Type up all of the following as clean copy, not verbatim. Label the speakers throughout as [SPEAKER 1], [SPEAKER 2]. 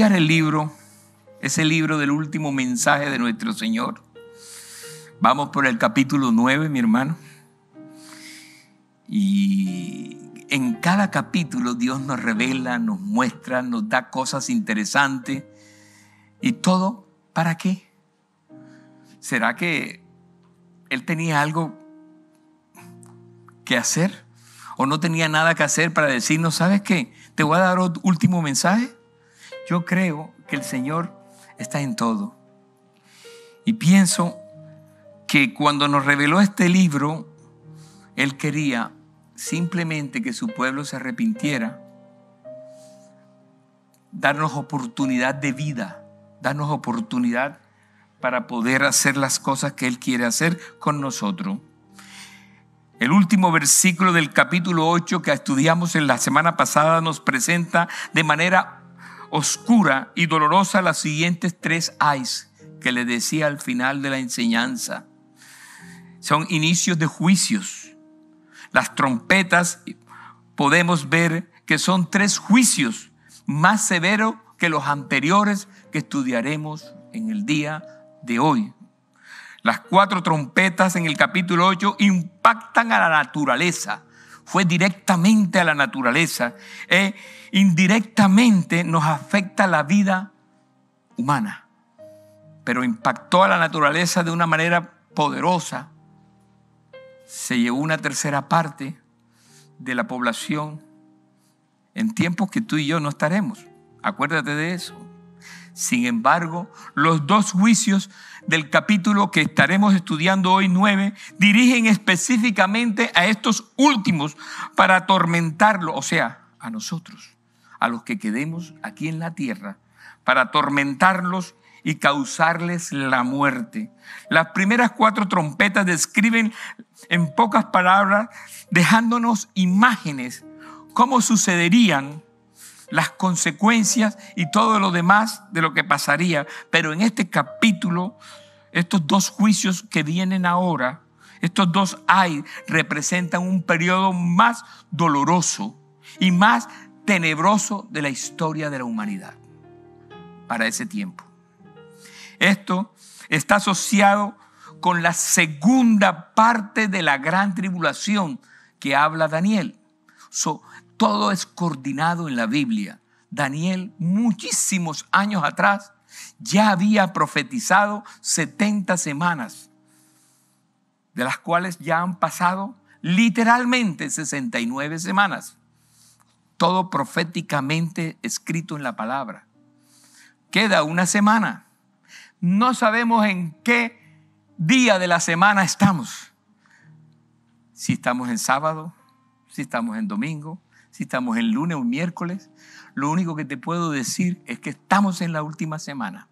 [SPEAKER 1] estudiar el libro, ese libro del último mensaje de nuestro Señor. Vamos por el capítulo 9, mi hermano. Y en cada capítulo Dios nos revela, nos muestra, nos da cosas interesantes. ¿Y todo para qué? ¿Será que Él tenía algo que hacer? ¿O no tenía nada que hacer para decirnos, ¿sabes qué? Te voy a dar otro último mensaje. Yo creo que el Señor está en todo. Y pienso que cuando nos reveló este libro, Él quería simplemente que su pueblo se arrepintiera, darnos oportunidad de vida, darnos oportunidad para poder hacer las cosas que Él quiere hacer con nosotros. El último versículo del capítulo 8 que estudiamos en la semana pasada nos presenta de manera oscura y dolorosa las siguientes 3 ayes que le decía al final de la enseñanza. Son inicios de juicios. Las trompetas podemos ver que son 3 juicios más severos que los anteriores que estudiaremos en el día de hoy. Las 4 trompetas en el capítulo 8 impactan a la naturaleza. Fue directamente a la naturaleza. Indirectamente nos afecta la vida humana. Pero impactó a la naturaleza de una manera poderosa. Se llevó una 1/3 parte de la población en tiempos que tú y yo no estaremos. Acuérdate de eso. Sin embargo, los 2 juicios del capítulo que estaremos estudiando hoy, 9, dirigen específicamente a estos últimos para atormentarlos, o sea, a nosotros, a los que quedemos aquí en la tierra, para atormentarlos y causarles la muerte. Las primeras 4 trompetas describen en pocas palabras, dejándonos imágenes, cómo sucederían las consecuencias y todo lo demás de lo que pasaría. Pero en este capítulo, estos 2 juicios que vienen ahora, estos 2 ayes, representan un periodo más doloroso y más tenebroso de la historia de la humanidad para ese tiempo. Esto está asociado con la segunda parte de la gran tribulación que habla Daniel. Todo es coordinado en la Biblia. Daniel, muchísimos años atrás, ya había profetizado 70 semanas, de las cuales ya han pasado literalmente 69 semanas. Todo proféticamente escrito en la palabra. Queda una semana. No sabemos en qué día de la semana estamos. Si estamos en sábado, si estamos en domingo, si estamos en lunes o miércoles. Lo único que te puedo decir es que estamos en la última semana.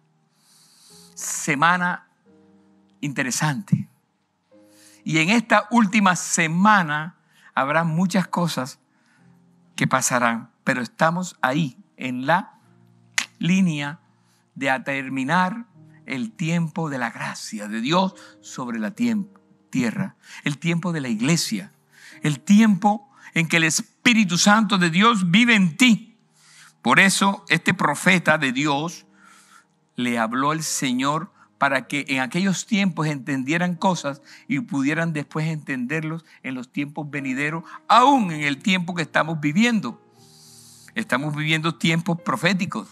[SPEAKER 1] Semana interesante. Y en esta última semana habrá muchas cosas que pasarán, pero estamos ahí en la línea de terminar el tiempo de la gracia de Dios sobre la tierra, el tiempo de la iglesia, el tiempo en que el Espíritu Santo de Dios vive en ti. Por eso este profeta de Dios le habló el Señor para que en aquellos tiempos entendieran cosas y pudieran después entenderlos en los tiempos venideros, aún en el tiempo que estamos viviendo. Estamos viviendo tiempos proféticos.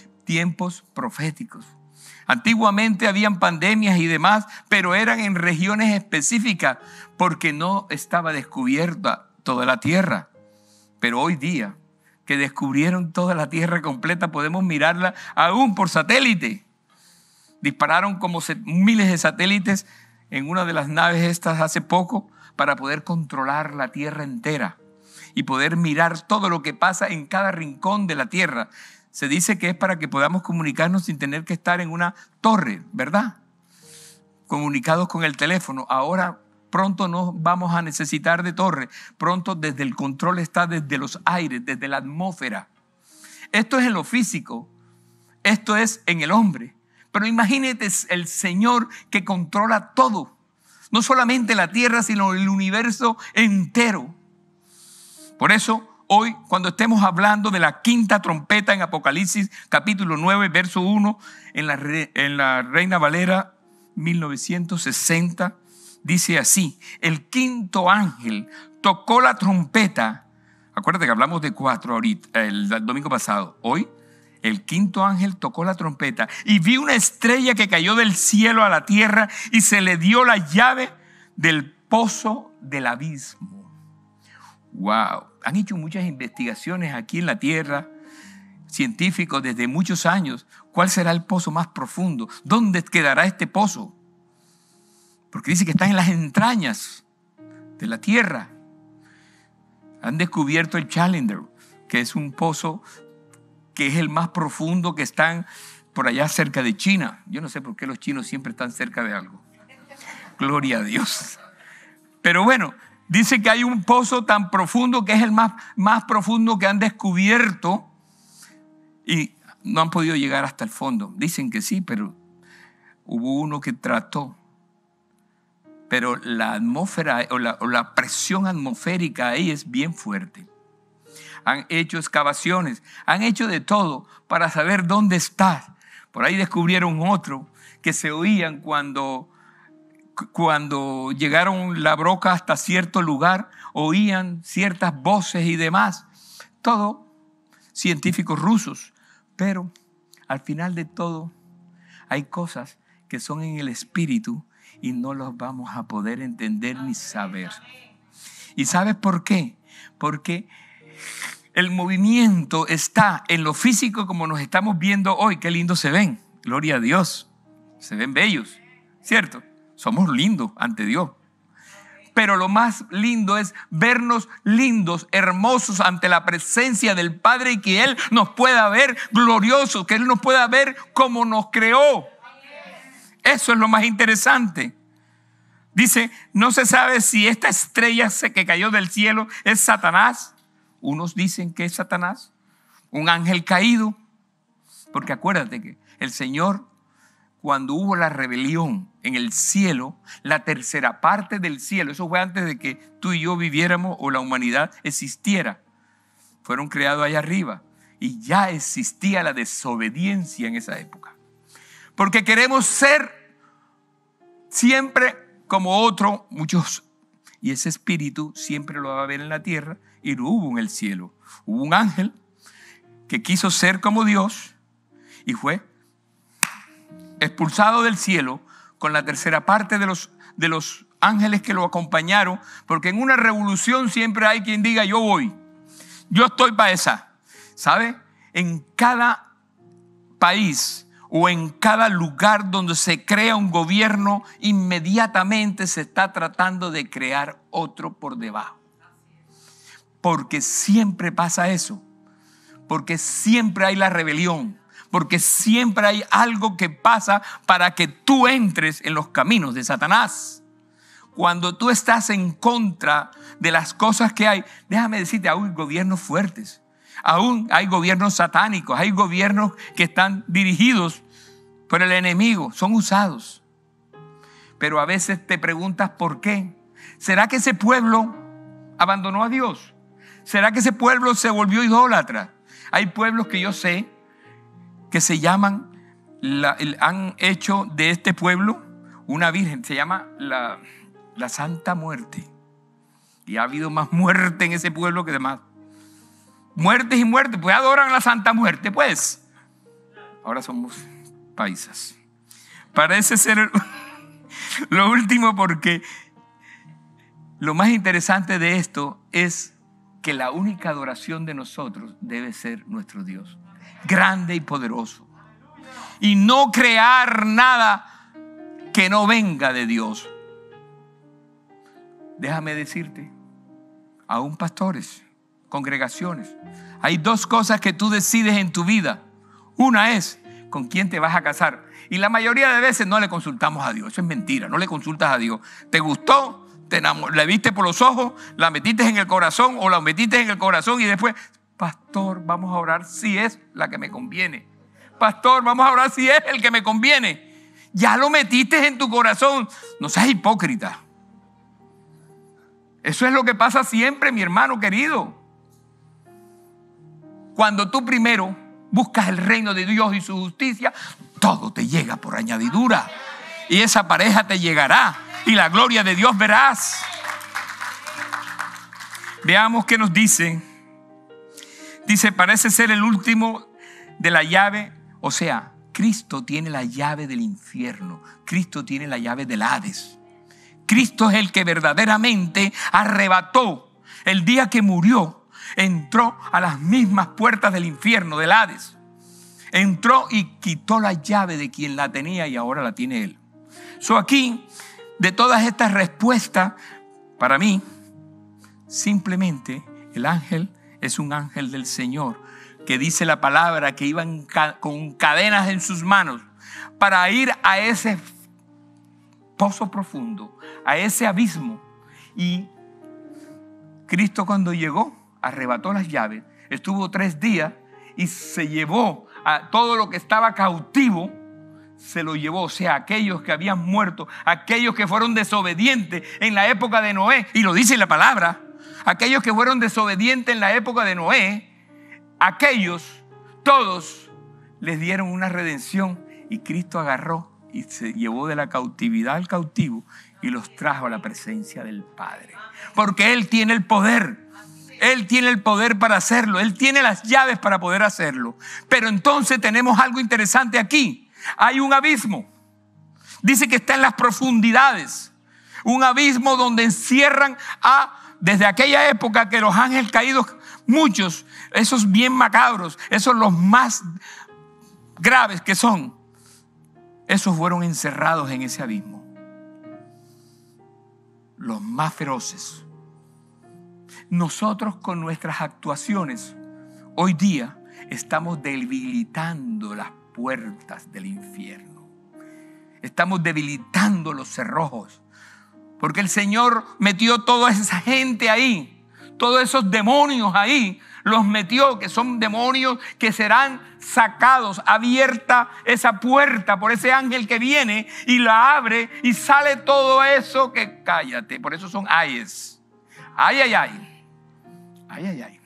[SPEAKER 1] Antiguamente habían pandemias y demás, pero eran en regiones específicas porque no estaba descubierta toda la tierra. Pero hoy día, que descubrieron toda la tierra completa, podemos mirarla aún por satélite. Dispararon como miles de satélites en una de las naves estas hace poco para poder controlar la tierra entera y poder mirar todo lo que pasa en cada rincón de la tierra. Se dice que es para que podamos comunicarnos sin tener que estar en una torre, ¿verdad? Comunicados con el teléfono. Ahora pronto no vamos a necesitar de torre. Pronto desde el control está desde los aires, desde la atmósfera. Esto es en lo físico. Esto es en el hombre. Pero imagínate el Señor que controla todo. No solamente la tierra, sino el universo entero. Por eso hoy, cuando estemos hablando de la quinta trompeta en Apocalipsis, capítulo 9, verso 1, en la Reina Valera 1960, dice así: el quinto ángel tocó la trompeta. Acuérdate que hablamos de 4 ahorita, el domingo pasado. Hoy, el quinto ángel tocó la trompeta y vi una estrella que cayó del cielo a la tierra y se le dio la llave del pozo del abismo. Wow. Han hecho muchas investigaciones aquí en la tierra, científicos desde muchos años. ¿Cuál será el pozo más profundo? ¿Dónde quedará este pozo? Porque dice que está en las entrañas de la tierra. Han descubierto el Challenger, que es un pozo que es el más profundo, que están por allá cerca de China. Yo no sé por qué los chinos siempre están cerca de algo. Gloria a Dios. Pero bueno, dice que hay un pozo tan profundo que es el más profundo que han descubierto y no han podido llegar hasta el fondo. Dicen que sí, pero hubo uno que trató. Pero la atmósfera o la presión atmosférica ahí es bien fuerte. Han hecho excavaciones, han hecho de todo para saber dónde está. Por ahí descubrieron otro que se oían cuando llegaron la broca hasta cierto lugar, oían ciertas voces y demás. Todo científicos rusos. Pero al final de todo hay cosas que son en el espíritu y no los vamos a poder entender ni saber. ¿Y sabes por qué? Porque el movimiento está en lo físico como nos estamos viendo hoy. Qué lindo se ven. Gloria a Dios. Se ven bellos, ¿cierto? Somos lindos ante Dios. Pero lo más lindo es vernos lindos, hermosos ante la presencia del Padre y que Él nos pueda ver gloriosos, que Él nos pueda ver como nos creó. Eso es lo más interesante. Dice, no se sabe si esta estrella que cayó del cielo es Satanás. Unos dicen que es Satanás, un ángel caído. Porque acuérdate que el Señor, cuando hubo la rebelión en el cielo, la tercera parte del cielo, eso fue antes de que tú y yo viviéramos o la humanidad existiera, fueron creados allá arriba y ya existía la desobediencia en esa época. Porque queremos ser siempre como otro, muchos, y ese espíritu siempre lo va a haber en la tierra y lo hubo en el cielo. Hubo un ángel que quiso ser como Dios y fue expulsado del cielo con la tercera parte de los ángeles que lo acompañaron, porque en una revolución siempre hay quien diga yo voy, yo estoy para esa. ¿Sabe? En cada país o en cada lugar donde se crea un gobierno, inmediatamente se está tratando de crear otro por debajo. Porque siempre pasa eso, porque siempre hay la rebelión. Porque siempre hay algo que pasa para que tú entres en los caminos de Satanás. Cuando tú estás en contra de las cosas que hay, déjame decirte, aún hay gobiernos fuertes, aún hay gobiernos satánicos, hay gobiernos que están dirigidos por el enemigo, son usados. Pero a veces te preguntas por qué. ¿Será que ese pueblo abandonó a Dios? ¿Será que ese pueblo se volvió idólatra? Hay pueblos que yo sé que se llaman, han hecho de este pueblo una virgen, se llama la Santa Muerte. Y ha habido más muerte en ese pueblo que demás. Muertes y muertes, pues adoran a la Santa Muerte, pues. Ahora somos paisas. Parece ser lo último, porque lo más interesante de esto es que la única adoración de nosotros debe ser nuestro Dios, grande y poderoso, y no crear nada que no venga de Dios. Déjame decirte, aún pastores, congregaciones, hay dos cosas que tú decides en tu vida. Una es con quién te vas a casar, y la mayoría de veces no le consultamos a Dios. Eso es mentira, no le consultas a Dios. ¿Te gustó? ¿La viste por los ojos? ¿La metiste en el corazón o la metiste en el corazón y después, pastor, vamos a orar si es la que me conviene? Pastor, vamos a orar si es el que me conviene. Ya lo metiste en tu corazón. No seas hipócrita. Eso es lo que pasa siempre, mi hermano querido. Cuando tú primero buscas el reino de Dios y su justicia, todo te llega por añadidura. Y esa pareja te llegará y la gloria de Dios verás. Veamos qué nos dice. Dice, parece ser el último de la llave. O sea, Cristo tiene la llave del infierno. Cristo tiene la llave del Hades. Cristo es el que verdaderamente arrebató. El día que murió, entró a las mismas puertas del infierno, del Hades. Entró y quitó la llave de quien la tenía y ahora la tiene Él. Aquí, de todas estas respuestas, para mí, simplemente el ángel es un ángel del Señor, que dice la palabra que iban con cadenas en sus manos para ir a ese pozo profundo, a ese abismo. Y Cristo, cuando llegó, arrebató las llaves, estuvo 3 días y se llevó a todo lo que estaba cautivo, se lo llevó. O sea, aquellos que habían muerto, aquellos que fueron desobedientes en la época de Noé, y lo dice la palabra, aquellos que fueron desobedientes en la época de Noé, aquellos, todos les dieron una redención, y Cristo agarró y se llevó de la cautividad al cautivo y los trajo a la presencia del Padre. Porque Él tiene el poder. Él tiene el poder para hacerlo. Él tiene las llaves para poder hacerlo. Pero entonces tenemos algo interesante aquí. Hay un abismo. Dice que está en las profundidades. Un abismo donde encierran desde aquella época que los ángeles caídos, muchos, esos bien macabros, esos los más graves que son, esos fueron encerrados en ese abismo. Los más feroces. Nosotros, con nuestras actuaciones, hoy día estamos debilitando las puertas del infierno. Estamos debilitando los cerrojos. Porque el Señor metió toda esa gente ahí, todos esos demonios ahí, los metió, que son demonios que serán sacados. Abierta esa puerta por ese ángel que viene y la abre y sale todo eso que, cállate, por eso son ayes. Ay, ay, ay. Ay, ay, ay.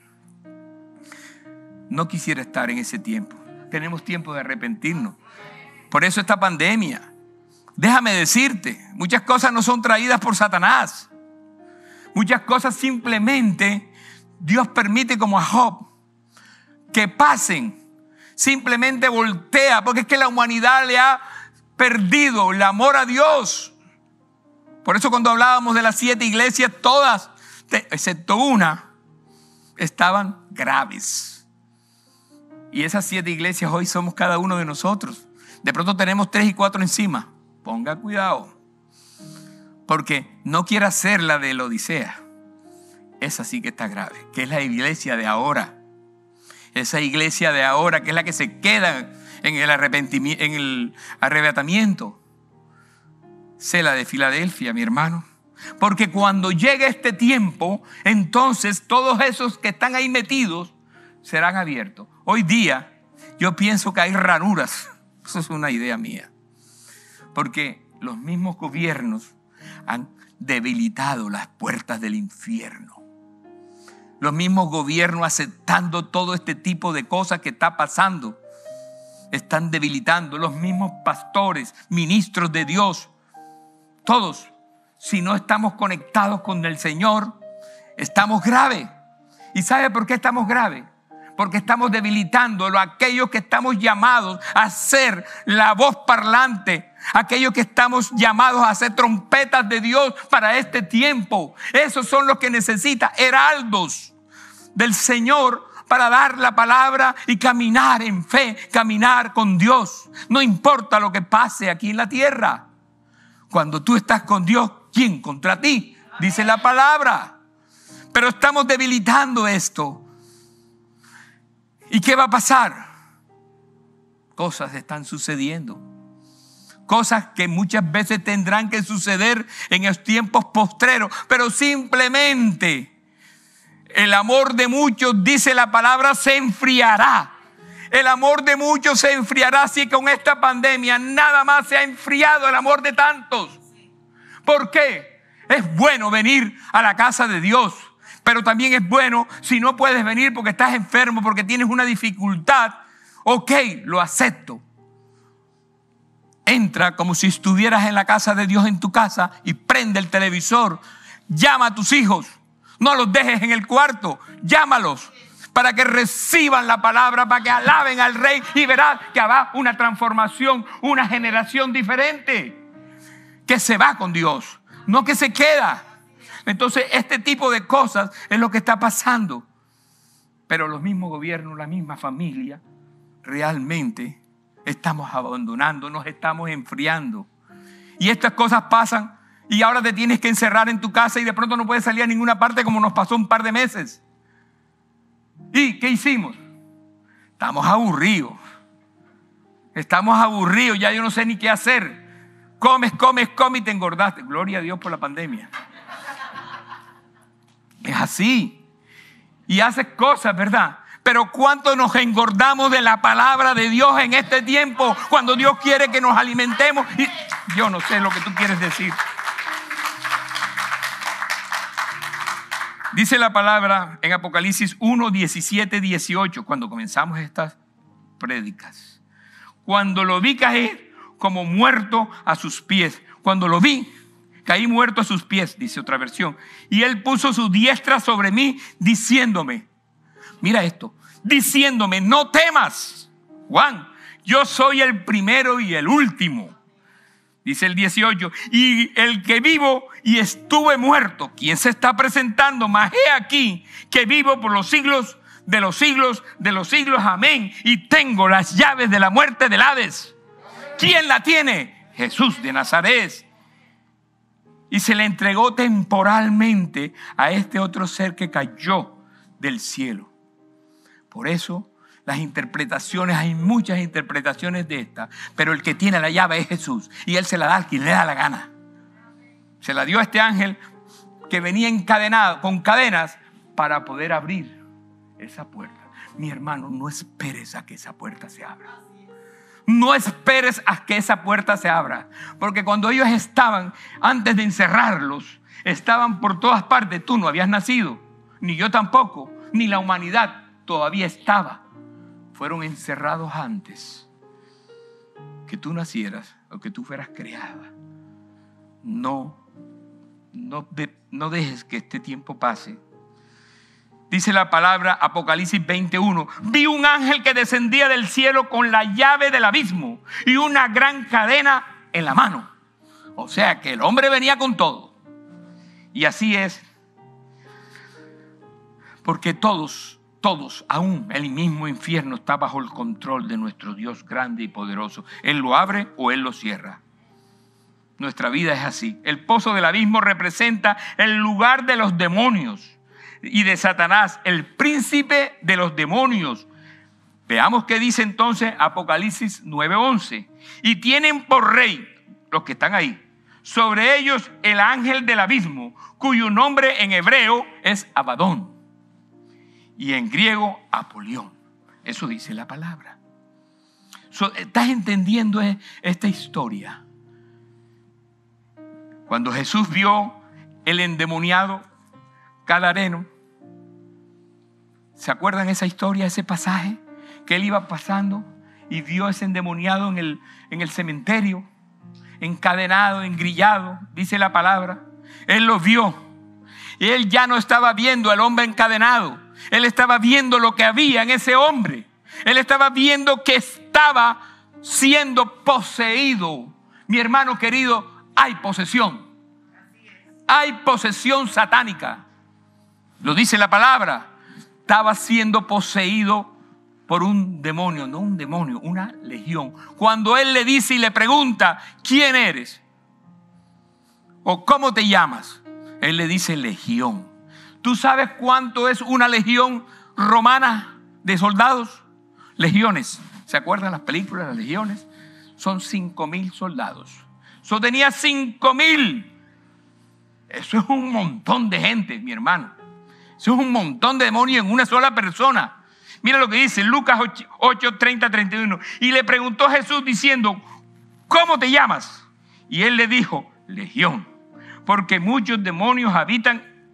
[SPEAKER 1] No quisiera estar en ese tiempo. Tenemos tiempo de arrepentirnos. Por eso esta pandemia. Déjame decirte, muchas cosas no son traídas por Satanás. Muchas cosas simplemente Dios permite, como a Job, que pasen. Simplemente voltea, porque es que la humanidad le ha perdido el amor a Dios. Por eso cuando hablábamos de las 7 iglesias, todas, excepto una, estaban graves. Y esas 7 iglesias hoy somos cada uno de nosotros. De pronto tenemos 3 y 4 encima. Ponga cuidado, porque no quiera ser la de la Odisea. Esa sí que está grave, que es la iglesia de ahora. Esa iglesia de ahora, que es la que se queda en el arrebatamiento. Sé la de Filadelfia, mi hermano. Porque cuando llegue este tiempo, entonces todos esos que están ahí metidos serán abiertos. Hoy día yo pienso que hay ranuras. Eso es una idea mía. Porque los mismos gobiernos han debilitado las puertas del infierno. Los mismos gobiernos, aceptando todo este tipo de cosas que está pasando, están debilitando. Los mismos pastores, ministros de Dios, todos, si no estamos conectados con el Señor, estamos graves. ¿Y sabe por qué estamos graves? Porque estamos debilitando a aquellos que estamos llamados a ser la voz parlante, aquellos que estamos llamados a ser trompetas de Dios para este tiempo. Esos son los que necesitan heraldos del Señor para dar la palabra y caminar en fe, caminar con Dios. No importa lo que pase aquí en la tierra. Cuando tú estás con Dios, ¿quién contra ti? Dice la palabra. Pero estamos debilitando esto. ¿Y qué va a pasar? Cosas están sucediendo. Cosas que muchas veces tendrán que suceder en los tiempos postreros. Pero simplemente el amor de muchos, dice la palabra, se enfriará. El amor de muchos se enfriará. Así que con esta pandemia nada más se ha enfriado el amor de tantos. ¿Por qué? Es bueno venir a la casa de Dios. Pero también es bueno si no puedes venir porque estás enfermo, porque tienes una dificultad. Ok, lo acepto. Entra como si estuvieras en la casa de Dios en tu casa y prende el televisor. Llama a tus hijos. No los dejes en el cuarto. Llámalos para que reciban la palabra, para que alaben al Rey y verás que habrá una transformación, una generación diferente que se va con Dios, no que se queda. Entonces este tipo de cosas es lo que está pasando. Pero los mismos gobiernos, la misma familia, realmente estamos abandonando, nos estamos enfriando. Y estas cosas pasan y ahora te tienes que encerrar en tu casa y de pronto no puedes salir a ninguna parte, como nos pasó un par de meses. ¿Y qué hicimos? Estamos aburridos. Ya yo no sé ni qué hacer. Comes y te engordaste. Gloria a Dios por la pandemia. Es así. Y haces cosas, ¿verdad? Pero ¿cuánto nos engordamos de la palabra de Dios en este tiempo? Cuando Dios quiere que nos alimentemos. Y yo no sé lo que tú quieres decir. Dice la palabra en Apocalipsis 1, 17, 18, cuando comenzamos estas prédicas. Cuando lo vi caer como muerto a sus pies. Cuando lo vi, caí muerto a sus pies, dice otra versión. Y él puso su diestra sobre mí, diciéndome, mira esto, diciéndome, no temas, Juan, yo soy el primero y el último. Dice el 18, y el que vivo y estuve muerto. ¿Quién se está presentando? Mas he aquí que vivo por los siglos de los siglos de los siglos. Amén. Y tengo las llaves de la muerte del Hades. ¿Quién la tiene? Jesús de Nazaret. Y se le entregó temporalmente a este otro ser que cayó del cielo. Por eso las interpretaciones, hay muchas interpretaciones de esta, pero el que tiene la llave es Jesús y Él se la da a quien le da la gana. Se la dio a este ángel que venía encadenado con cadenas para poder abrir esa puerta. Mi hermano, no esperes a que esa puerta se abra. No esperes a que esa puerta se abra, porque cuando ellos estaban, antes de encerrarlos, estaban por todas partes. Tú no habías nacido, ni yo tampoco, ni la humanidad todavía estaba. Fueron encerrados antes que tú nacieras o que tú fueras creada. No dejes que este tiempo pase. Dice la palabra Apocalipsis 21. Vi un ángel que descendía del cielo con la llave del abismo y una gran cadena en la mano. O sea que el hombre venía con todo. Y así es. Porque todos, aún el mismo infierno está bajo el control de nuestro Dios grande y poderoso. Él lo abre o Él lo cierra. Nuestra vida es así. El pozo del abismo representa el lugar de los demonios y de Satanás, el príncipe de los demonios. Veamos qué dice entonces Apocalipsis 9:11. Y tienen por rey, los que están ahí, sobre ellos el ángel del abismo, cuyo nombre en hebreo es Abadón y en griego Apolión. Eso dice la palabra. ¿Estás entendiendo esta historia? Cuando Jesús vio el endemoniado gadareno, ¿se acuerdan esa historia, ese pasaje? Que él iba pasando y vio ese endemoniado en el cementerio, encadenado, engrillado, dice la palabra. Él lo vio. Y él ya no estaba viendo al hombre encadenado. Él estaba viendo lo que había en ese hombre. Él estaba viendo que estaba siendo poseído. Mi hermano querido, hay posesión. Hay posesión satánica. Lo dice la palabra. Estaba siendo poseído por un demonio, no un demonio, una legión. Cuando él le dice y le pregunta, ¿quién eres? ¿O cómo te llamas? Él le dice legión. ¿Tú sabes cuánto es una legión romana de soldados? Legiones. ¿Se acuerdan las películas, las legiones? Son 5,000 soldados. Eso tenía 5,000. Eso es un montón de gente, mi hermano. Eso es un montón de demonios en una sola persona. Mira lo que dice Lucas 8, 30, 31. Y le preguntó Jesús diciendo, ¿cómo te llamas? Y él le dijo, legión, porque muchos demonios habitan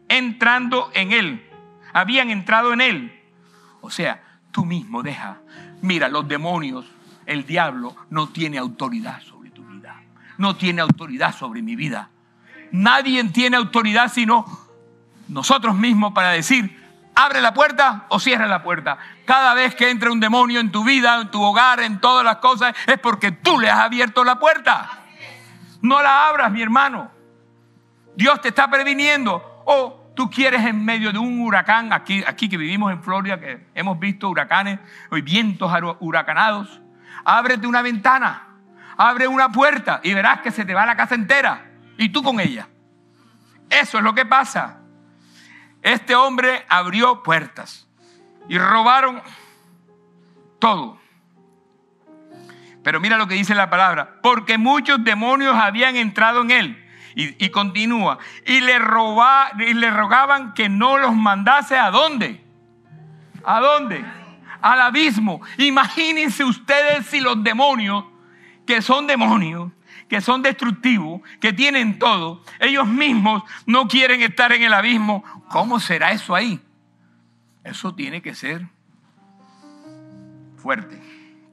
[SPEAKER 1] entrando en él. Habían entrado en él. O sea, tú mismo deja. Mira, los demonios, el diablo no tiene autoridad sobre tu vida. No tiene autoridad sobre mi vida. Nadie tiene autoridad sino nosotros mismos para decir, abre la puerta o cierra la puerta. Cada vez que entra un demonio en tu vida, en tu hogar, en todas las cosas, es porque tú le has abierto la puerta. No la abras, mi hermano. Dios te está previniendo. O tú quieres en medio de un huracán, aquí que vivimos en Florida, que hemos visto huracanes, y vientos huracanados. Ábrete una ventana, abre una puerta y verás que se te va la casa entera. Y tú con ella. Eso es lo que pasa. Este hombre abrió puertas y robaron todo. Pero mira lo que dice la palabra. Porque muchos demonios habían entrado en él. Y continúa. Y le rogaban que no los mandase ¿a dónde? ¿A dónde? Al abismo. Imagínense ustedes si los demonios, que son demonios, que son destructivos, que tienen todo, ellos mismos no quieren estar en el abismo. ¿Cómo será eso ahí? Eso tiene que ser fuerte.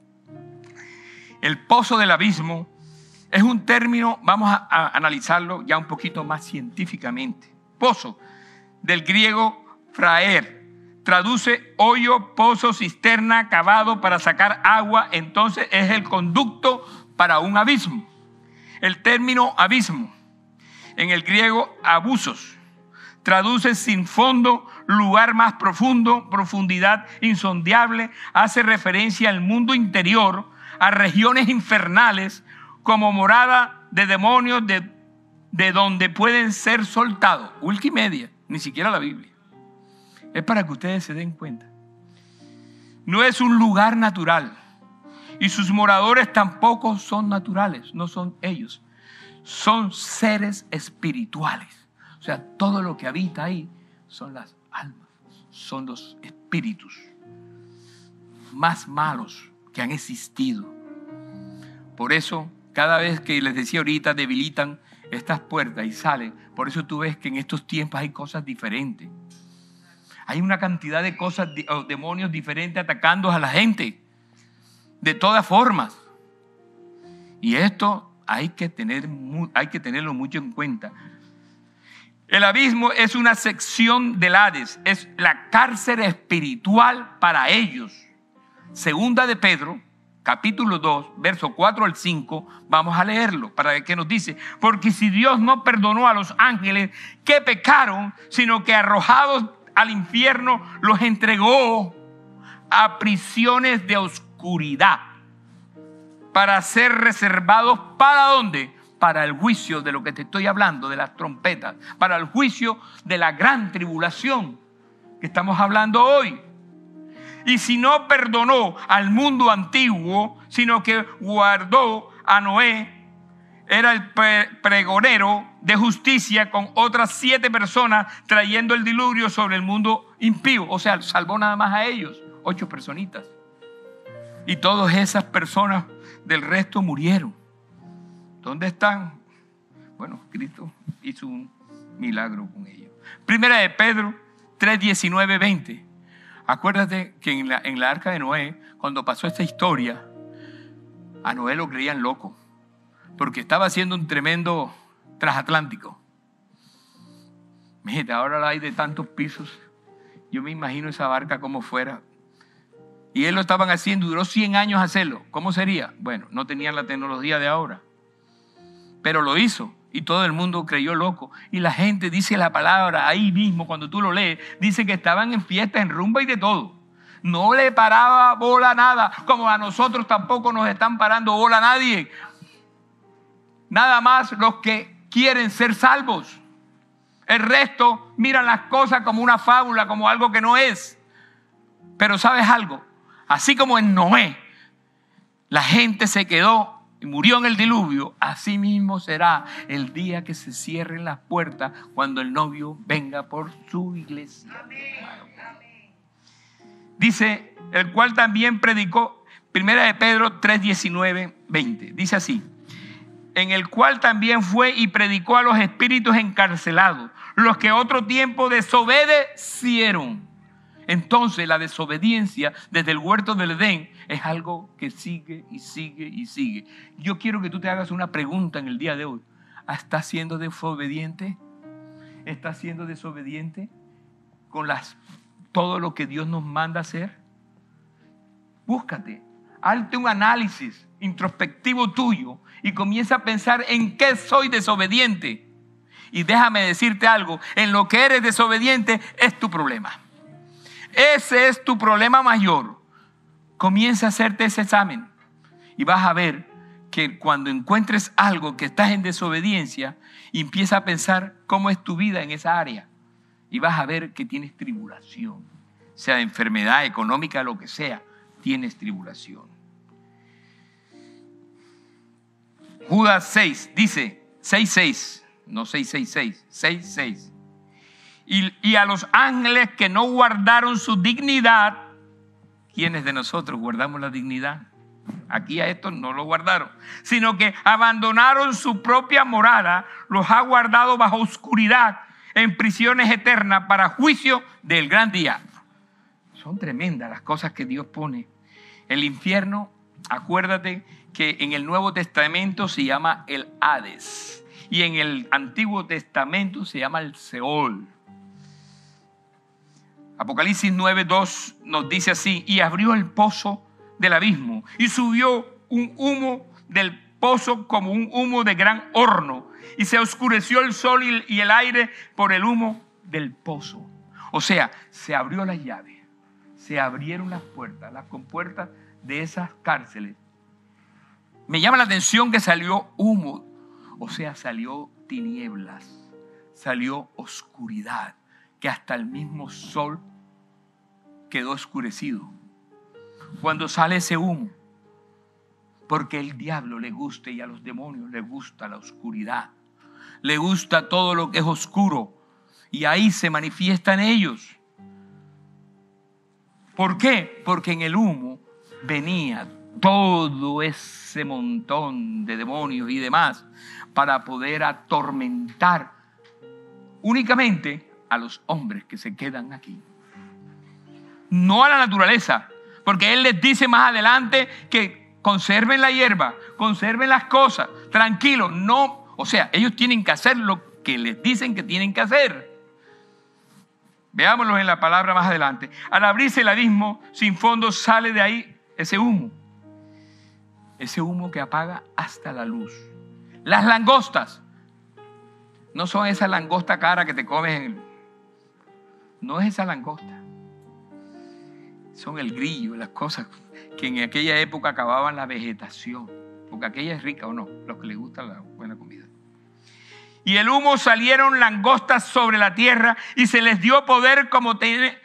[SPEAKER 1] El pozo del abismo es un término, vamos a analizarlo ya un poquito más científicamente. Pozo, del griego fraer, traduce hoyo, pozo, cisterna, cavado para sacar agua, entonces es el conducto para un abismo. El término abismo, en el griego abusos, traduce sin fondo, lugar más profundo, profundidad insondable, hace referencia al mundo interior, a regiones infernales como morada de demonios de donde pueden ser soltados. Wikimedia, ni siquiera la Biblia. Es para que ustedes se den cuenta. No es un lugar natural. Y sus moradores tampoco son naturales, no son ellos. Son seres espirituales. O sea, todo lo que habita ahí son las almas, son los espíritus más malos que han existido. Por eso, cada vez que les decía ahorita, debilitan estas puertas y salen. Por eso tú ves que en estos tiempos hay cosas diferentes. Hay una cantidad de cosas, demonios diferentes atacando a la gente. De todas formas. Y esto hay que tenerlo mucho en cuenta. El abismo es una sección del Hades. Es la cárcel espiritual para ellos. Segunda de Pedro, capítulo 2, verso 4 al 5. Vamos a leerlo para ver qué nos dice. Porque si Dios no perdonó a los ángeles que pecaron, sino que arrojados al infierno los entregó a prisiones de oscuridad para ser reservados ¿para dónde? Para el juicio de lo que te estoy hablando, de las trompetas, para el juicio de la gran tribulación que estamos hablando hoy. Y si no perdonó al mundo antiguo, sino que guardó a Noé, era el pregonero de justicia con otras 7 personas trayendo el diluvio sobre el mundo impío. O sea, salvó nada más a ellos, 8 personitas. Y todas esas personas del resto murieron. ¿Dónde están? Bueno, Cristo hizo un milagro con ellos. Primera de Pedro 3, 19, 20. Acuérdate que en la arca de Noé, cuando pasó esta historia, a Noé lo creían loco, porque estaba haciendo un tremendo transatlántico. Fíjate, ahora la hay de tantos pisos. Yo me imagino esa barca como fuera. Y él lo estaban haciendo, duró 100 años hacerlo. ¿Cómo sería? Bueno, no tenían la tecnología de ahora. Pero lo hizo y todo el mundo creyó loco. Y la gente, dice la palabra ahí mismo, cuando tú lo lees, dice que estaban en fiesta, en rumba y de todo. No le paraba bola a nada, como a nosotros tampoco nos están parando bola a nadie. Nada más los que quieren ser salvos. El resto miran las cosas como una fábula, como algo que no es. Pero ¿sabes algo? Así como en Noé la gente se quedó y murió en el diluvio, así mismo será el día que se cierren las puertas cuando el novio venga por su iglesia. Dice, el cual también predicó, primera de Pedro 3, 19, 20. Dice así, en el cual también fue y predicó a los espíritus encarcelados, los que otro tiempo desobedecieron. Entonces la desobediencia desde el huerto del Edén es algo que sigue y sigue y sigue. Yo quiero que tú te hagas una pregunta en el día de hoy. ¿Estás siendo desobediente? ¿Estás siendo desobediente con todo lo que Dios nos manda hacer? Búscate, hazte un análisis introspectivo tuyo y comienza a pensar en qué soy desobediente. Y déjame decirte algo, en lo que eres desobediente es tu problema. Ese es tu problema mayor. Comienza a hacerte ese examen y vas a ver que cuando encuentres algo que estás en desobediencia, empieza a pensar cómo es tu vida en esa área y vas a ver que tienes tribulación, sea de enfermedad, económica, lo que sea, tienes tribulación. Judas 6 dice, 6:6, no 6:6:6, 6:6. Y a los ángeles que no guardaron su dignidad. ¿Quiénes de nosotros guardamos la dignidad? Aquí a estos no lo guardaron, sino que abandonaron su propia morada, los ha guardado bajo oscuridad, en prisiones eternas para juicio del gran día. Son tremendas las cosas que Dios pone. El infierno, acuérdate que en el Nuevo Testamento se llama el Hades y en el Antiguo Testamento se llama el Seol. Apocalipsis 9:2 nos dice así: y abrió el pozo del abismo y subió un humo del pozo como un humo de gran horno y se oscureció el sol y el aire por el humo del pozo. O sea, se abrió la llave, se abrieron las compuertas de esas cárceles. Me llama la atención que salió humo, o sea, salió tinieblas, salió oscuridad, que hasta el mismo sol quedó oscurecido cuando sale ese humo, porque el diablo le gusta y a los demonios les gusta la oscuridad, le gusta todo lo que es oscuro y ahí se manifiesta en ellos. ¿Por qué? Porque en el humo venía todo ese montón de demonios y demás para poder atormentar únicamente a los hombres que se quedan aquí, no a la naturaleza, porque Él les dice más adelante que conserven la hierba, conserven las cosas, tranquilos, no, o sea, ellos tienen que hacer lo que les dicen que tienen que hacer. Veámoslo en la palabra más adelante. Al abrirse el abismo sin fondo sale de ahí ese humo que apaga hasta la luz. Las langostas no son esa langosta cara que te comes no es esa langosta. Son el grillo, las cosas que en aquella época acababan la vegetación, porque aquella es rica o no, los que les gusta la buena comida. Y el humo salieron langostas sobre la tierra y se les dio poder como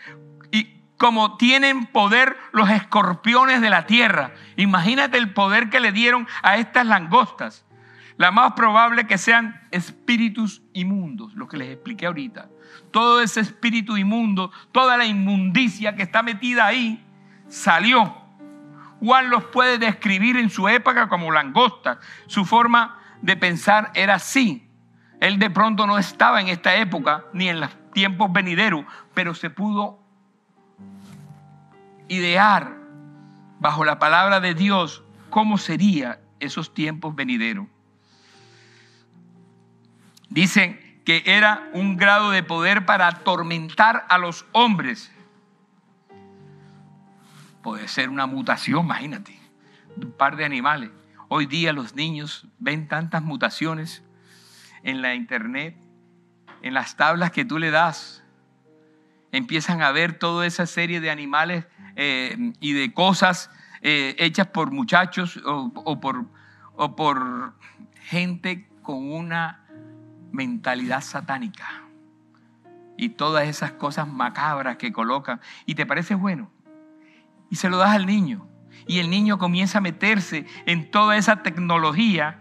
[SPEAKER 1] tienen poder los escorpiones de la tierra. Imagínate el poder que le dieron a estas langostas. La más probable que sean espíritus inmundos, lo que les expliqué ahorita. Todo ese espíritu inmundo, toda la inmundicia que está metida ahí, salió. Juan los puede describir en su época como langostas. Su forma de pensar era así. Él de pronto no estaba en esta época, ni en los tiempos venideros, pero se pudo idear bajo la palabra de Dios cómo serían esos tiempos venideros. Dicen que era un grado de poder para atormentar a los hombres. Puede ser una mutación, imagínate, de un par de animales. Hoy día los niños ven tantas mutaciones en la internet, en las tablas que tú le das. Empiezan a ver toda esa serie de animales y de cosas hechas por muchachos o por gente con una mentalidad satánica y todas esas cosas macabras que colocan y te parece bueno y se lo das al niño y el niño comienza a meterse en toda esa tecnología.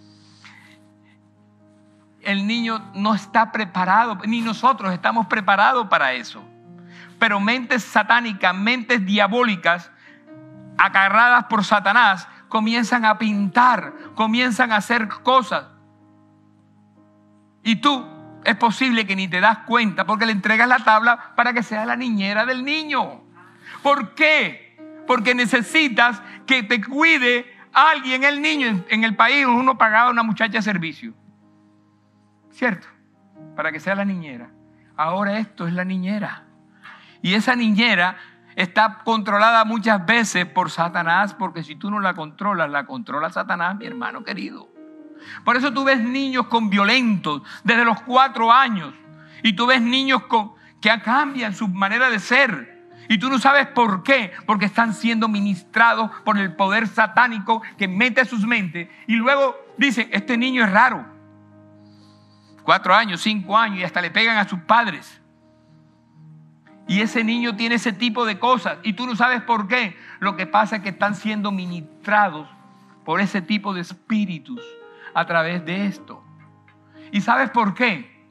[SPEAKER 1] El niño no está preparado, ni nosotros estamos preparados para eso, pero mentes satánicas, mentes diabólicas agarradas por Satanás comienzan a pintar, comienzan a hacer cosas. Y tú es posible que ni te das cuenta porque le entregas la tabla para que sea la niñera del niño. ¿Por qué? Porque necesitas que te cuide alguien, el niño. En el país uno pagaba a una muchacha de servicio, ¿cierto? Para que sea la niñera. Ahora esto es la niñera. Y esa niñera está controlada muchas veces por Satanás, porque si tú no la controla Satanás, mi hermano querido. Por eso tú ves niños con violentos desde los 4 años. Y tú ves niños que cambian su manera de ser. Y tú no sabes por qué. Porque están siendo ministrados por el poder satánico que mete a sus mentes. Y luego dicen, este niño es raro. 4 años, 5 años y hasta le pegan a sus padres. Y ese niño tiene ese tipo de cosas y tú no sabes por qué. Lo que pasa es que están siendo ministrados por ese tipo de espíritus a través de esto. ¿Y sabes por qué?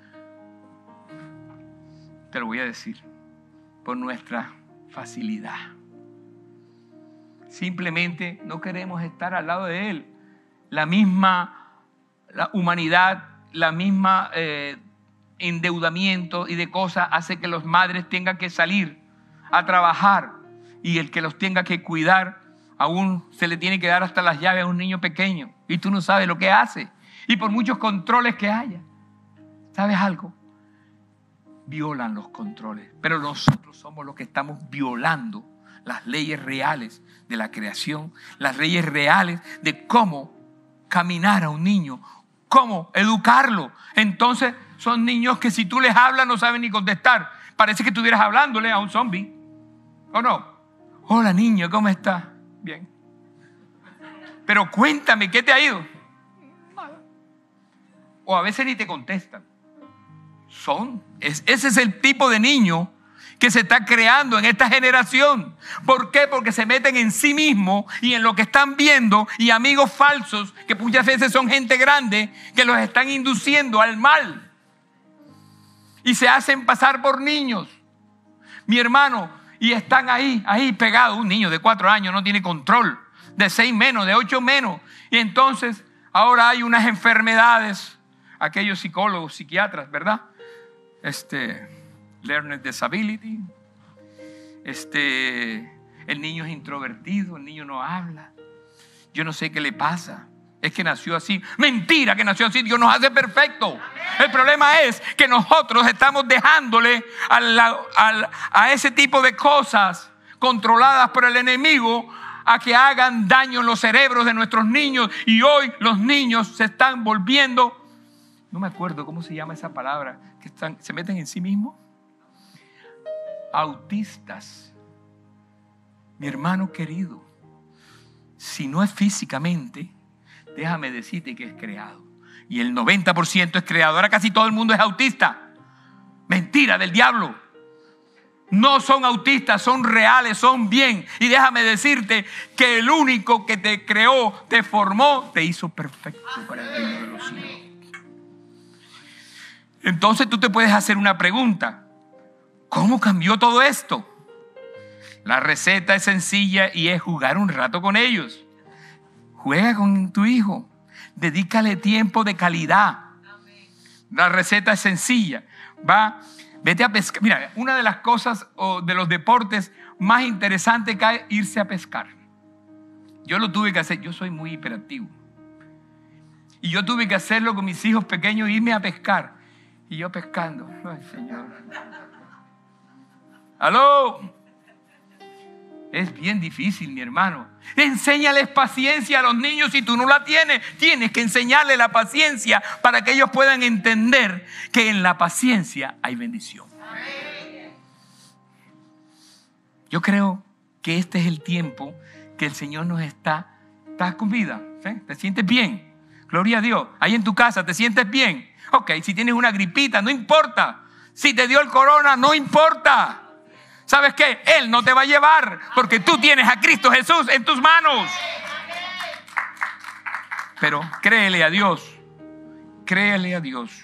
[SPEAKER 1] Te lo voy a decir. Por nuestra facilidad. Simplemente no queremos estar al lado de él. La humanidad, la misma endeudamiento y de cosas hace que los madres tengan que salir a trabajar y el que los tenga que cuidar aún se le tiene que dar hasta las llaves a un niño pequeño y tú no sabes lo que hace y por muchos controles que haya, ¿sabes algo? Violan los controles, pero nosotros somos los que estamos violando las leyes reales de la creación, las leyes reales de cómo caminar a un niño, cómo educarlo. Entonces son niños que si tú les hablas no saben ni contestar. Parece que estuvieras hablándole a un zombie. ¿O no? Hola niño, ¿cómo estás? Bien. Pero cuéntame, ¿qué te ha ido? Nada. O a veces ni te contestan. Ese es el tipo de niño que se está creando en esta generación. ¿Por qué? Porque se meten en sí mismos y en lo que están viendo y amigos falsos que muchas veces son gente grande que los están induciendo al mal y se hacen pasar por niños, mi hermano, y están ahí pegados. Un niño de 4 años no tiene control, de 6 menos, de 8 menos, y entonces ahora hay unas enfermedades, aquellos psicólogos, psiquiatras, ¿verdad? Learning disability, el niño es introvertido, el niño no habla, yo no sé qué le pasa, es que nació así. Mentira que nació así, Dios nos hace perfecto. El problema es que nosotros estamos dejándole a ese tipo de cosas controladas por el enemigo a que hagan daño en los cerebros de nuestros niños, y hoy los niños se están volviendo, no me acuerdo cómo se llama esa palabra, que se meten en sí mismos. Autistas. Mi hermano querido, si no es físicamente, déjame decirte que es creado. Y el 90% es creado. Ahora casi todo el mundo es autista. Mentira del diablo. No son autistas, son reales, son bien. Y déjame decirte que el único que te creó, te formó, te hizo perfecto para el reino de los cielos. Entonces tú te puedes hacer una pregunta. ¿Cómo cambió todo esto? La receta es sencilla y es jugar un rato con ellos. Juega con tu hijo. Dedícale tiempo de calidad. La receta es sencilla. Vete a pescar. Mira, una de las cosas de los deportes más interesantes que es irse a pescar. Yo lo tuve que hacer. Yo soy muy hiperactivo. Y yo tuve que hacerlo con mis hijos pequeños, irme a pescar. Y yo pescando. Ay, Señor. ¡Aló! Es bien difícil, mi hermano. Enséñales paciencia a los niños si tú no la tienes. Tienes que enseñarles la paciencia para que ellos puedan entender que en la paciencia hay bendición. Yo creo que este es el tiempo que el Señor nos está. ¿Estás con vida? ¿Sí? ¿Te sientes bien? Gloria a Dios. Ahí en tu casa, ¿te sientes bien? Ok, si tienes una gripita, no importa. Si te dio el corona, no importa. ¿Sabes qué? Él no te va a llevar porque tú tienes a Cristo Jesús en tus manos. Pero créele a Dios. Créele a Dios.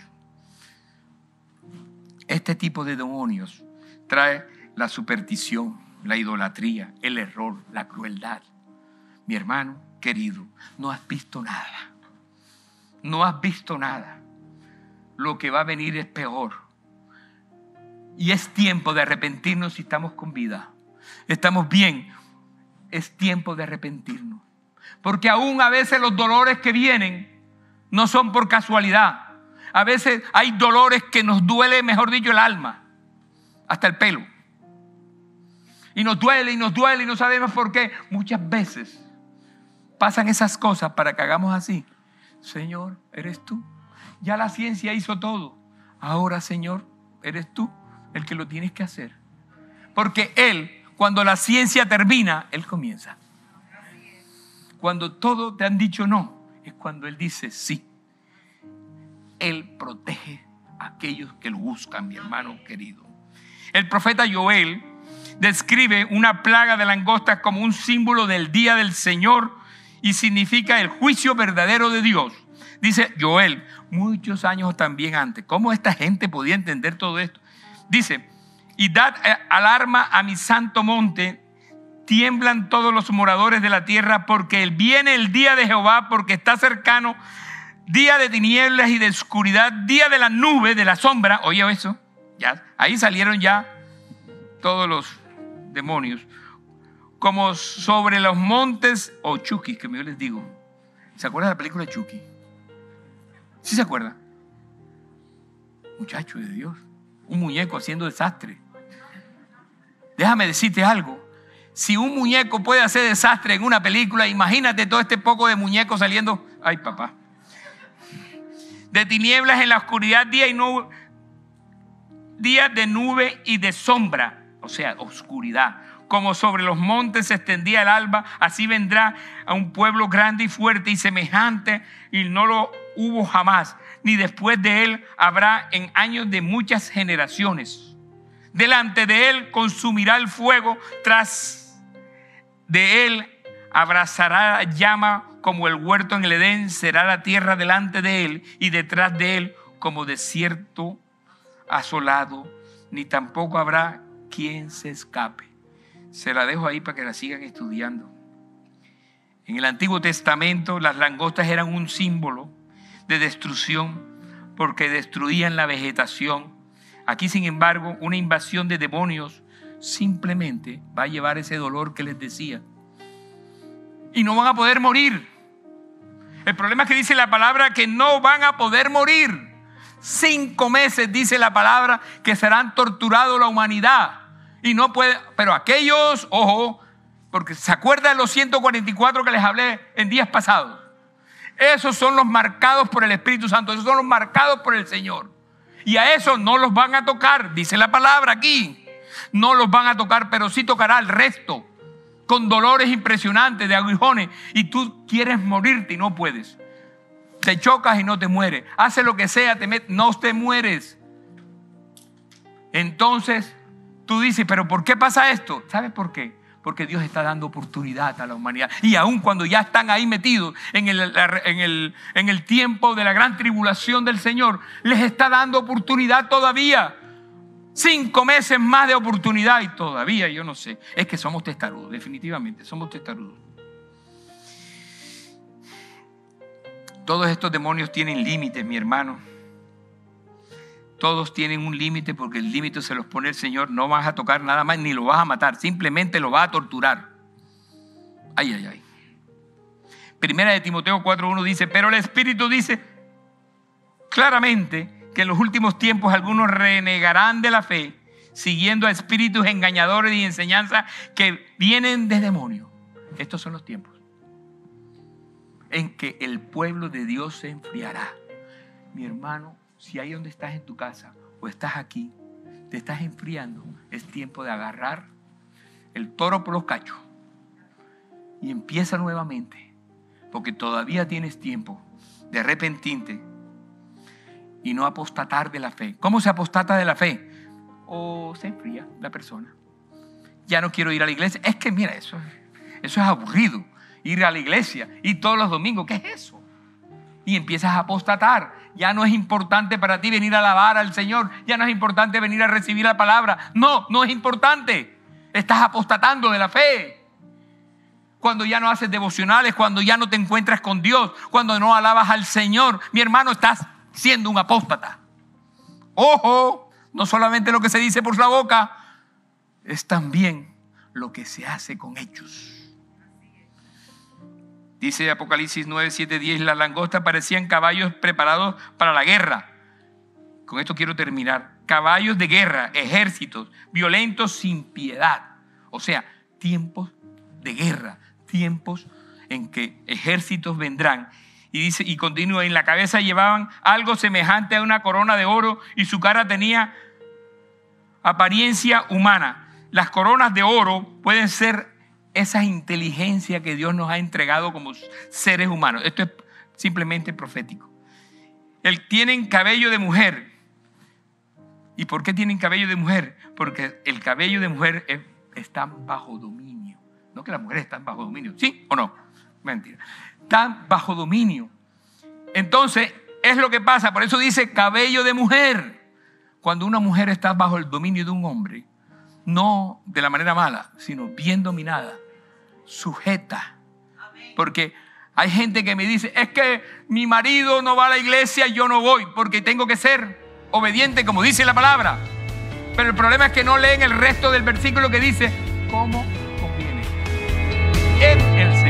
[SPEAKER 1] Este tipo de demonios trae la superstición, la idolatría, el error, la crueldad. Mi hermano querido, no has visto nada. No has visto nada. lo que va a venir es peor. Y es tiempo de arrepentirnos si estamos con vida. Estamos bien. Es tiempo de arrepentirnos. Porque aún a veces los dolores que vienen no son por casualidad. A veces hay dolores que nos duele, mejor dicho, el alma. Hasta el pelo. Y nos duele y no sabemos por qué. Muchas veces pasan esas cosas para que hagamos así. Señor, ¿eres tú? Ya la ciencia hizo todo. Ahora, Señor, eres tú el que lo tienes que hacer. Porque Él, cuando la ciencia termina, Él comienza. Cuando todo te han dicho no, es cuando Él dice sí. Él protege a aquellos que lo buscan, mi hermano querido. El profeta Joel describe una plaga de langostas como un símbolo del día del Señor y significa el juicio verdadero de Dios. Dice Joel, muchos años también antes. ¿Cómo esta gente podía entender todo esto? Dice, y dad alarma a mi santo monte, tiemblan todos los moradores de la tierra, porque viene el día de Jehová, porque está cercano, día de tinieblas y de oscuridad, día de la nube, de la sombra. Oye eso, ya, ahí salieron ya todos los demonios, como sobre los montes, o Chucky, que yo les digo. ¿Se acuerdan de la película Chucky? ¿Sí se acuerdan? Muchacho de Dios, un muñeco haciendo desastre. Déjame decirte algo. Si un muñeco puede hacer desastre en una película, imagínate todo este poco de muñecos saliendo. Ay, papá. De tinieblas en la oscuridad, día de nube y de sombra, o sea, oscuridad. Como sobre los montes se extendía el alba, así vendrá a un pueblo grande y fuerte y semejante, y no lo hubo jamás, ni después de él habrá en años de muchas generaciones. Delante de él consumirá el fuego, tras de él abrazará llama como el huerto en el Edén, será la tierra delante de él y detrás de él como desierto asolado, ni tampoco habrá quien se escape. Se la dejo ahí para que la sigan estudiando. En el Antiguo Testamento las langostas eran un símbolo de destrucción porque destruían la vegetación. Aquí, sin embargo, una invasión de demonios simplemente va a llevar ese dolor que les decía. Y no van a poder morir. El problema es que dice la palabra que no van a poder morir. 5 meses dice la palabra que serán torturados la humanidad. Y no puede, pero aquellos, ojo, porque se acuerdan de los 144 que les hablé en días pasados. Esos son los marcados por el Espíritu Santo, esos son los marcados por el Señor. Y a esos no los van a tocar, dice la palabra aquí. No los van a tocar, pero sí tocará al resto. Con dolores impresionantes de aguijones. Y tú quieres morirte y no puedes. Te chocas y no te mueres. Haces lo que sea, no te mueres. Entonces tú dices, ¿pero por qué pasa esto? ¿Sabes por qué? Porque Dios está dando oportunidad a la humanidad. Y aun cuando ya están ahí metidos en el tiempo de la gran tribulación del Señor, les está dando oportunidad todavía. 5 meses más de oportunidad y todavía, yo no sé. Es que somos testarudos, definitivamente, somos testarudos. Todos estos demonios tienen límites, mi hermano. Todos tienen un límite porque el límite se los pone el Señor. No vas a tocar nada más ni lo vas a matar. Simplemente lo vas a torturar. Ay, ay, ay. Primera de Timoteo 4:1 dice, pero el Espíritu dice claramente que en los últimos tiempos algunos renegarán de la fe, siguiendo a espíritus engañadores y enseñanzas que vienen de demonios. Estos son los tiempos en que el pueblo de Dios se enfriará. Mi hermano, si ahí donde estás en tu casa o estás aquí, te estás enfriando, es tiempo de agarrar el toro por los cachos y empieza nuevamente, porque todavía tienes tiempo de arrepentirte y no apostatar de la fe. ¿Cómo se apostata de la fe? O se enfría la persona. Ya no quiero ir a la iglesia. Es que mira, eso es aburrido. Ir a la iglesia y todos los domingos. ¿Qué es eso? Y empiezas a apostatar. Ya no es importante para ti venir a alabar al Señor. Ya no es importante venir a recibir la palabra. No es importante. Estás apostatando de la fe. Cuando ya no haces devocionales, cuando ya no te encuentras con Dios, cuando no alabas al Señor, mi hermano, estás siendo un apóstata. Ojo, no solamente lo que se dice por la boca, es también lo que se hace con hechos. Dice Apocalipsis 9, 7, 10, las langostas parecían caballos preparados para la guerra. Con esto quiero terminar. Caballos de guerra, ejércitos, violentos sin piedad. O sea, tiempos de guerra, tiempos en que ejércitos vendrán. Y dice, y continúa, en la cabeza llevaban algo semejante a una corona de oro y su cara tenía apariencia humana. Las coronas de oro pueden ser esa inteligencia que Dios nos ha entregado como seres humanos. Esto es simplemente profético. Tienen cabello de mujer. ¿Y por qué tienen cabello de mujer? Porque el cabello de mujer está bajo dominio. No que las mujeres están bajo dominio. ¿Sí o no? Mentira. Están bajo dominio. Entonces, es lo que pasa. Por eso dice cabello de mujer. Cuando una mujer está bajo el dominio de un hombre, no de la manera mala, sino bien dominada, sujeta. Porque hay gente que me dice, es que mi marido no va a la iglesia, yo no voy, porque tengo que ser obediente, como dice la palabra. Pero el problema es que no leen el resto del versículo que dice, ¿cómo conviene en el Señor?